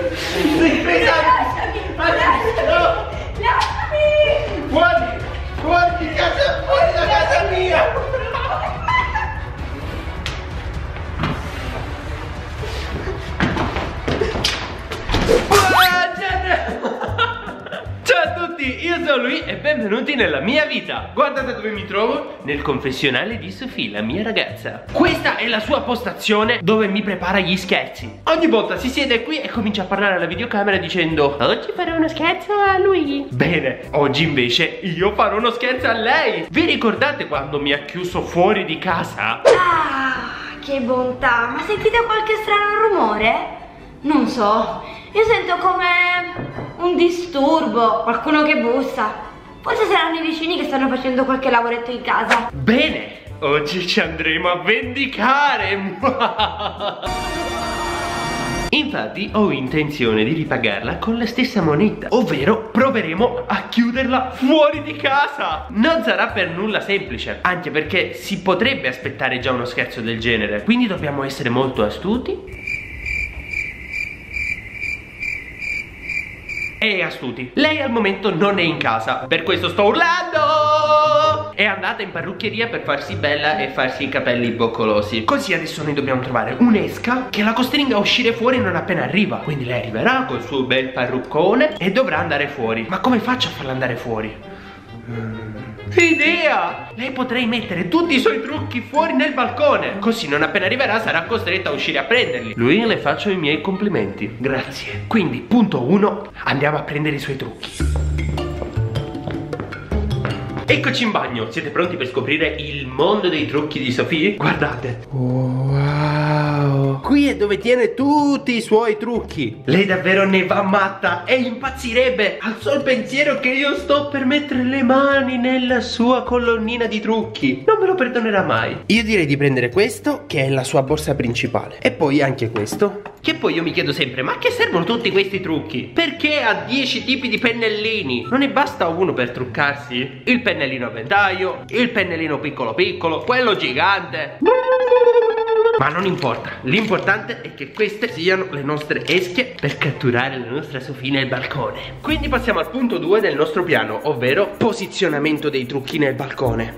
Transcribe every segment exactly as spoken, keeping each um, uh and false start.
Lasciami! No! Lasciami! Fuori! Fuori di casa! Fuori da casa mia! Ciao a tutti, io sono lui e benvenuti nella mia vita. Guardate dove mi trovo, nel confessionale di Sofì, la mia ragazza. Questa è la sua postazione dove mi prepara gli scherzi. Ogni volta si siede qui e comincia a parlare alla videocamera dicendo: oggi farò uno scherzo a lui. Bene, oggi invece io farò uno scherzo a lei. Vi ricordate quando mi ha chiuso fuori di casa? Ah, che bontà. Ma sentite qualche strano rumore? Non so, io sento come un disturbo, qualcuno che bussa. Forse saranno i vicini che stanno facendo qualche lavoretto in casa. Bene, oggi ci andremo a vendicare. Infatti ho intenzione di ripagarla con la stessa moneta, ovvero proveremo a chiuderla fuori di casa. Non sarà per nulla semplice, anche perché si potrebbe aspettare già uno scherzo del genere. Quindi dobbiamo essere molto astuti e astuti. Lei al momento non è in casa, per questo sto urlando. È andata in parrucchieria per farsi bella e farsi i capelli boccolosi. Così adesso noi dobbiamo trovare un'esca che la costringa a uscire fuori non appena arriva. Quindi lei arriverà col suo bel parruccone e dovrà andare fuori. Ma come faccio a farla andare fuori? Mm. Idea! Lei potrei mettere tutti i suoi trucchi fuori nel balcone, così non appena arriverà sarà costretta a uscire a prenderli. Lui le faccio i miei complimenti. Grazie. Quindi punto uno, andiamo a prendere i suoi trucchi. Eccoci in bagno. Siete pronti per scoprire il mondo dei trucchi di Sofì? Guardate. Wow. Qui è dove tiene tutti i suoi trucchi. Lei davvero ne va matta e impazzirebbe al sol pensiero che io sto per mettere le mani nella sua colonnina di trucchi. Non me lo perdonerà mai. Io direi di prendere questo, che è la sua borsa principale, e poi anche questo. Che poi io mi chiedo sempre: ma che servono tutti questi trucchi? Perché ha dieci tipi di pennellini? Non ne basta uno per truccarsi? Il pennellino a ventaglio, il pennellino piccolo piccolo, quello gigante. Ma non importa, l'importante è che queste siano le nostre esche per catturare la nostra Sofì nel balcone. Quindi passiamo al punto due del nostro piano, ovvero posizionamento dei trucchi nel balcone.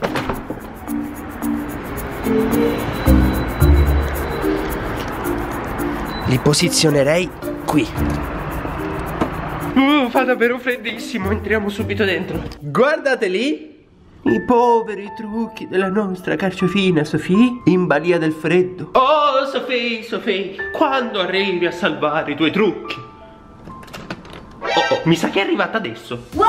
Li posizionerei qui. Uh, fa davvero freddissimo, entriamo subito dentro. Guardate lì, i poveri trucchi della nostra carciofina Sofì in balia del freddo. Oh Sofì, Sofì, quando arrivi a salvare i tuoi trucchi? Oh, oh, mi sa che è arrivata adesso. Wow!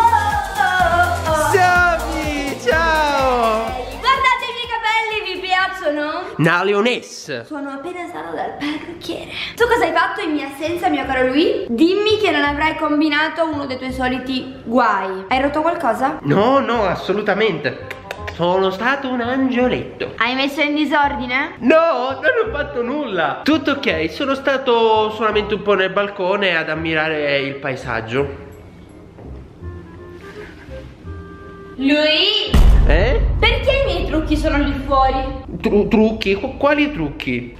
Sofì, ciao! Guardate i miei capelli, vi piacciono? Una leonessa. Sono appena stata dal parrucchiere. Tu cosa hai fatto in mia assenza, mio caro lui? Dimmi che non avrai combinato uno dei tuoi soliti guai. Hai rotto qualcosa? No, no, assolutamente. Sono stato un angioletto. Hai messo in disordine? No, non ho fatto nulla. Tutto ok, sono stato solamente un po' nel balcone ad ammirare il paesaggio. Lui? Eh? Perché i miei trucchi sono lì fuori? Tru trucchi? Qu quali trucchi?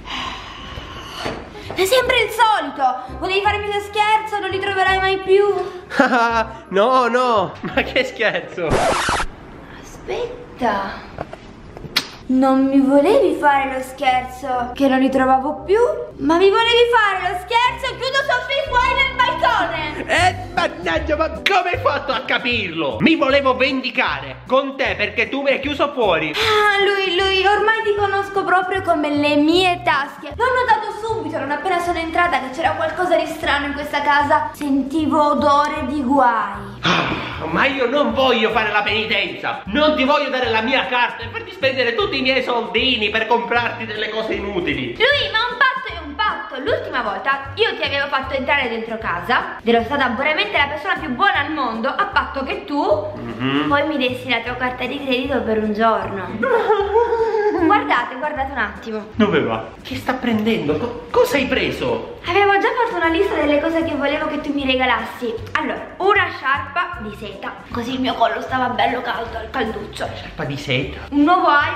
È sempre il solito. Volevi farmi uno scherzo, non li troverai mai più. No, no, ma che scherzo. Aspetta. Non mi volevi fare lo scherzo che non li trovavo più, ma mi volevi fare lo scherzo chiudo Sofì fuori nel balcone. Eh, mannaggia, ma come hai fatto a capirlo? Mi volevo vendicare con te perché tu mi hai chiuso fuori. Ah, lui, lui, ormai ti conosco proprio come le mie tasche. L'ho notato subito, non appena sono entrata, che c'era qualcosa di strano in questa casa. Sentivo odore di guai. Ah, ma io non voglio fare la penitenza. Non ti voglio dare la mia carta e farti spendere tutti i miei soldini per comprarti delle cose inutili. Lui, ma un patto è un patto. L'ultima volta io ti avevo fatto entrare dentro casa, ed ero stata veramente la persona più buona al mondo, a patto che tu mm-hmm. poi mi dessi la tua carta di credito per un giorno. Guardate, guardate un attimo. Dove va? Che sta prendendo? Co cosa hai preso? Avevo già fatto una lista delle cose che volevo che tu mi regalassi. Allora, una sciarpa di seta, così il mio collo stava bello caldo, al calduccio. Sciarpa di seta? Un nuovo iPhone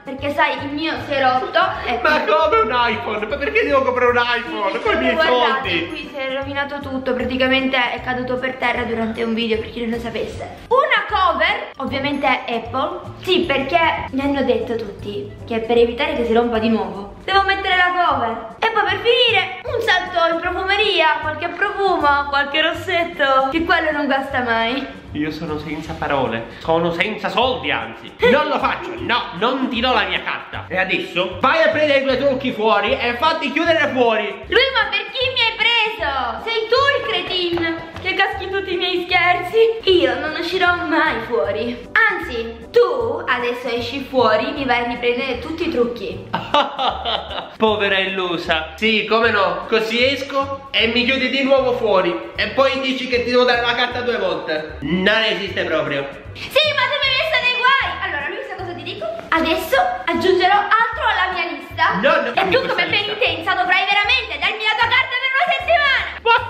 perché sai il mio si è rotto e Ma come un iPhone? Ma perché devo comprare un iPhone? Con i miei guardate, soldi? qui si è rovinato tutto, praticamente è caduto per terra durante un video, per chi non lo sapesse. Una cover, ovviamente Apple. Sì, perché mi hanno detto tutti che per evitare che si rompa di nuovo devo mettere la cover. E poi per finire un salto in profumeria, qualche profumo, qualche rossetto, che quello non guasta mai. Io sono senza parole, sono senza soldi anzi. Non lo faccio, no, non ti do la mia carta. E adesso vai a prendere i tuoi trucchi fuori e fatti chiudere fuori. Lui, ma per chi mi hai preso? Sei tu il cretin che caschi tutti i miei scherzi. Io non uscirò mai fuori. Anzi, tu adesso esci fuori, mi vai a riprendere tutti i trucchi. Povera illusa. Sì, come no, così esco e mi chiudi di nuovo fuori. E poi dici che ti devo dare la carta due volte. Non esiste proprio. Sì, ma tu mi hai messo nei guai. Allora, lui sa cosa ti dico? Adesso aggiungerò altro alla mia lista. No, no, e tu questa come lista. penitenza dovrai veramente darmi la tua carta per una settimana.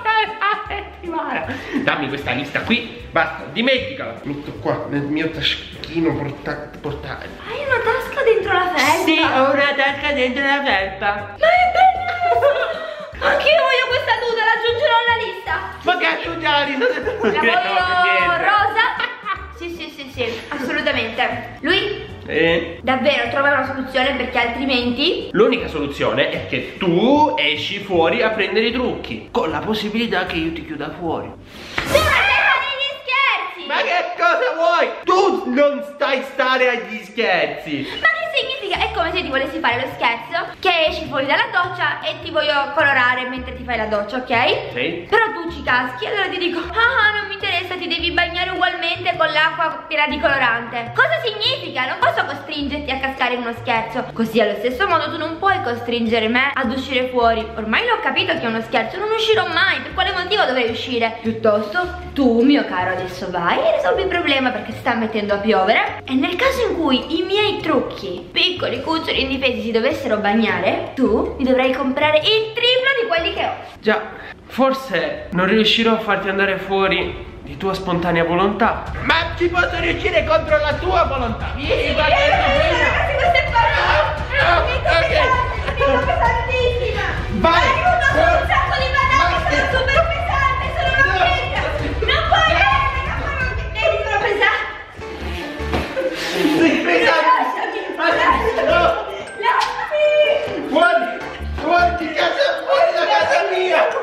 Dammi questa lista qui, basta, dimenticala. Metto qua nel mio taschino porta portale. Hai una tasca dentro la felpa? Sì, ho una tasca dentro la felpa. Ma è bellissimo! Anch'io voglio questa tuta, l'aggiungerò alla lista. Ma che aggiungi la lista? La voglio rosa? Sì, sì, sì, sì, assolutamente. Lui? Eh? Davvero trova una soluzione, perché altrimenti L'unica soluzione è che tu esci fuori a prendere i trucchi, con la possibilità che io ti chiuda fuori. tu non stai fare gli scherzi! Ma che cosa vuoi? Tu non stai stare agli scherzi. Ma che significa? È come se ti volessi fare lo scherzo che esci fuori dalla doccia e ti voglio colorare mentre ti fai la doccia, ok? Sì. Però tu ci caschi, allora ti dico: ah, non mi interessa, ti devi bagnare ugualmente con l'acqua piena di colorante. Cosa significa? Non posso costringerti a cascare in uno scherzo. Così allo stesso modo tu non puoi costringere me ad uscire fuori. Ormai l'ho capito che è uno scherzo, non uscirò mai. Per quale motivo dovrei uscire? Piuttosto tu, mio caro, adesso vai e risolvi il problema, perché si sta mettendo a piovere. E nel caso in cui i miei trucchi, piccoli, cuccioli, indifesi, si dovessero bagnare, tu mi dovrai comprare il triplo di quelli che ho. Già, forse non riuscirò a farti andare fuori di tua spontanea volontà, ma ci posso riuscire contro la tua volontà. Vieni, guarda il tuo Ragazzi, queste parole Ah, mi ok. sono pesantissima. Vai. Aiuto, sono un sacco di patate, sono super pesante, sono una pietra. Non puoi essere, vedi, sono pesante. Sei pesante. Lasciami, No. lasciami. Fuori, fuori di casa, fuori da casa mia.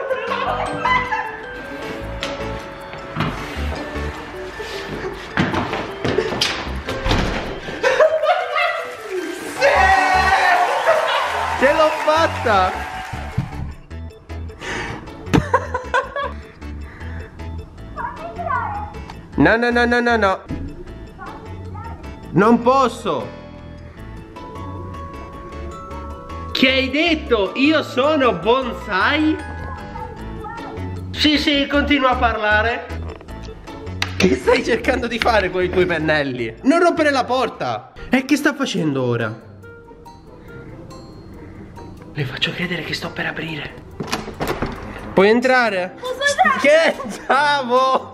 Ce l'ho fatta! No, no, no, no, no, no. Non posso. Che hai detto? Io sono bonsai? Sì, sì, continua a parlare. Che stai cercando di fare con i tuoi pennelli? Non rompere la porta. E che sta facendo ora? Le faccio credere che sto per aprire. Puoi entrare? Posso entrare? Scherzavo!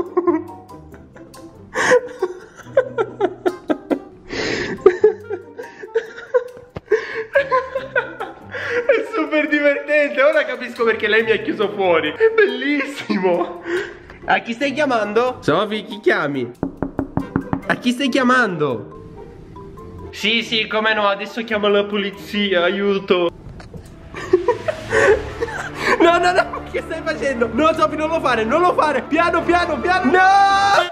È super divertente. Ora capisco perché lei mi ha chiuso fuori. È bellissimo. A chi stai chiamando? Sofì, chi chiami? A chi stai chiamando? Sì, sì, come no, adesso chiamo la polizia, aiuto. No, no, no, che stai facendo? No, Sofì, non lo fare, non lo fare. Piano, piano, piano. No!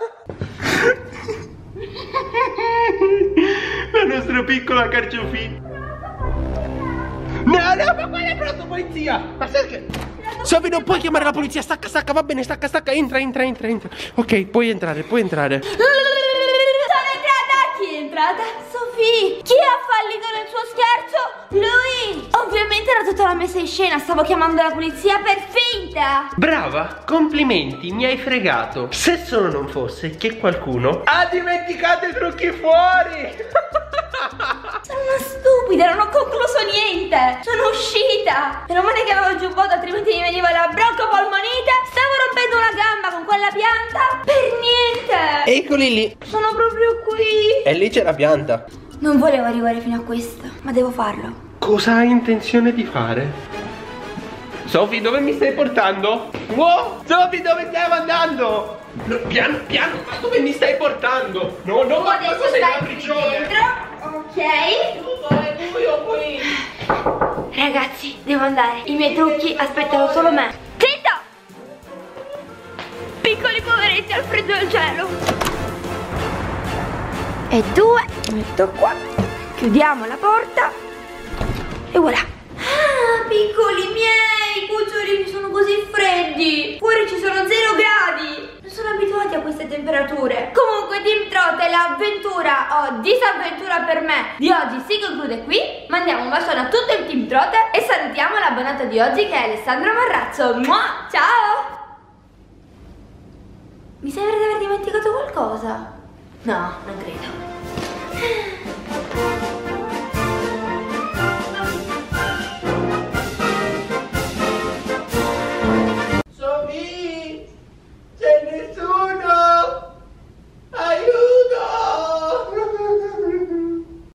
La nostra piccola carciofina. No, no, ma quale è pronto, polizia? Ma sai che... Sofì, non puoi chiamare la polizia, stacca, stacca, va bene, stacca, stacca, entra, entra, entra, entra. Ok, puoi entrare, puoi entrare. Sono entrata! Chi è entrata? Sofì! Chi ha fallito nel suo scherzo? Lui! Ovviamente era tutta la messa in scena, stavo chiamando la polizia per finta! Brava, complimenti, mi hai fregato. Se solo non fosse che qualcuno ha dimenticato i trucchi fuori. Sono una stupida, non ho concluso niente! Sono uscita! Meno male che avevo il giubbotto, altrimenti mi veniva la broncopolmonite! Stavo rompendo una gamba con quella pianta per niente! Eccoli lì. Sono proprio qui! E lì c'è la pianta. Non volevo arrivare fino a questo, ma devo farlo. Cosa hai intenzione di fare? Sofì, dove mi stai portando? Wow, Sofì, dove stiamo andando? No, piano, piano, ma dove mi stai portando? No, no, ma adesso sei stai capriccione. dentro, ok? Ragazzi, devo andare. I miei trucchi aspettano solo me. Zitto! Piccoli poveretti al freddo del cielo. E due, metto qua. Chiudiamo la porta. E voilà. Ah, piccoli miei, cucciolini sono così freddi. Fuori ci sono zero gradi. Non sono abituati a queste temperature. Comunque Team Trot, l'avventura o disavventura per me di oggi si conclude qui. Mandiamo un bacione a tutto il Team Trot e salutiamo l'abbonato di oggi che è Alessandro Marrazzo. Mua! Ciao! Mi sembra di aver dimenticato qualcosa. No, non credo.